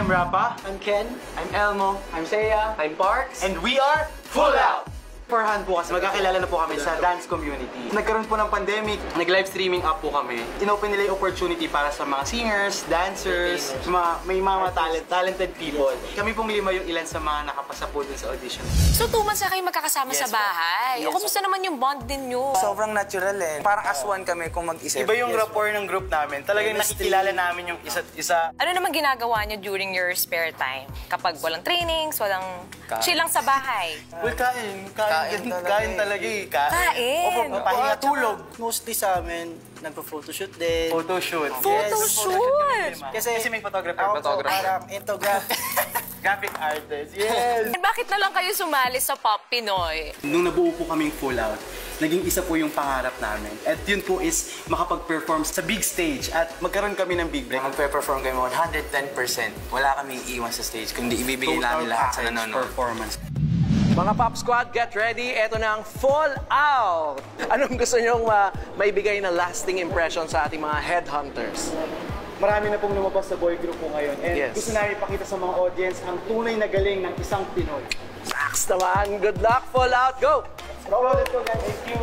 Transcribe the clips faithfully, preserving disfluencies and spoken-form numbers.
I'm Rapa. I'm Ken. I'm Elmo. I'm Seiya. I'm Parks. And we are Full Out! Beforehand po kasi magkakilala na po kami sa dance community. Nagkaroon po ng pandemic, nag-live streaming up po kami. Inopen nila yung opportunity para sa mga singers, dancers, sa mga, may mga talent, talented people. Kami pong lima yung ilan sa mga nakapasa po dun sa audition. So, two months na kayo magkakasama yes, sa bahay. Yes, o, kumusta naman yung bond din nyo? Sobrang natural eh. Parang aswan kami kung mag-isip. Iba yung yes, rapport ng group namin. Talagang nakikilala namin yung isa't isa. Ano naman ginagawa nyo during your spare time? Kapag walang trainings, walang chill lang sa bahay? Well, kain. Kain, kain talaga, kain talaga eh. Kain. Kain? Opo, pahinga, tulog. Mostly sa amin, nagpo-photoshoot din. Photoshoot. Photoshoot! Kasi, kasi may photographer. Ako photographer. parang into graphic. Graphic artist, yes! Eh, bakit na lang kayo sumali sa Pop Pinoy? Nung nabuo po kaming Full Out, naging isa po yung pangarap namin. At yun po is makapag-perform sa big stage at magkaroon kami ng big break. Magpe-perform kami one hundred ten percent. Wala kaming iiwan sa stage, kundi ibibigay namin lahat sa nanonood. Performance. Mga Pop Squad, get ready. Ito na ang Full Out! Anong gusto nyong uh, maibigay na lasting impression sa ating mga headhunters? Marami na pong lumabas sa boy group po ngayon. And yes, gusto namin ipakita sa mga audience ang tunay na galing ng isang Pinoy. Saks naman! Good luck, Full Out! Go! Go! Let's go, guys. Thank you!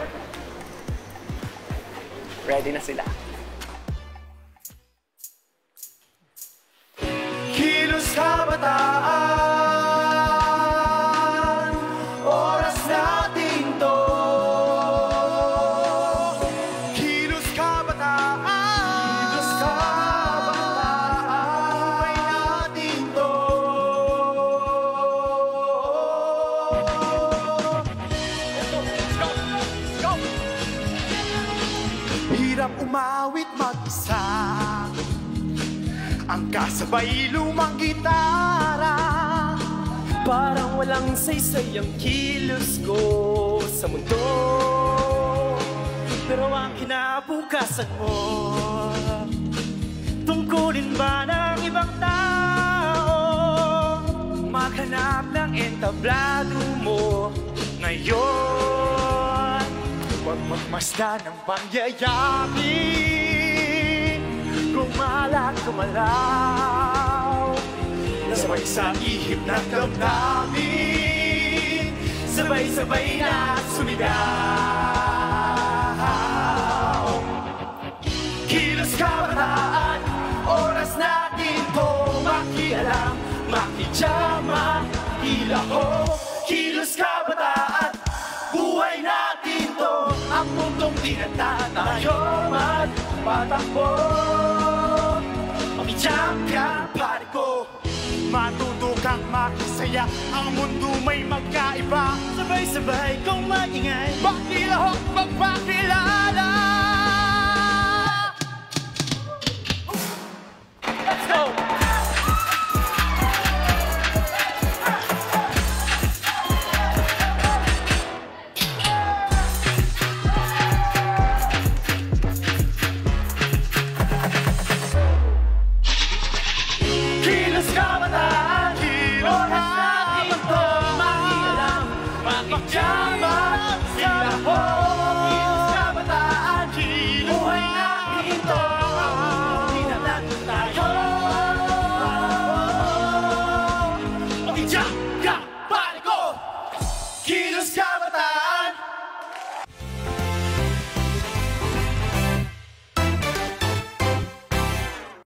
Ready na sila. Kilos kabataan, oras natin to. Kilos kabataan, kilos kabataan, buhay natin to. Let's go! Let's go! Hirap umawit mag-isa, ang kasabay lumang gitara. Parang walang saysay ang kilos ko sa mundo, pero ang kinabukasan mo tungkulin ba ng ibang tao? Maghanap ng entablado mo ngayon. Huwag magmasdan ng pangyayari, Kumalat, kumalaw, sabay sa ihip ng damdamin, sabay-sabay na sumigaw. Kilos kabataan, oras natin to makialam, makijama, hilako. Kilos kabataan, buhay natin to, ang mundong tinata tayo magpatakbo. Makichampion pare ko, matuto kang makisaya, ang mundo may magkaiba. Sabay-sabay kong maingay, Bakilahok magpakilala.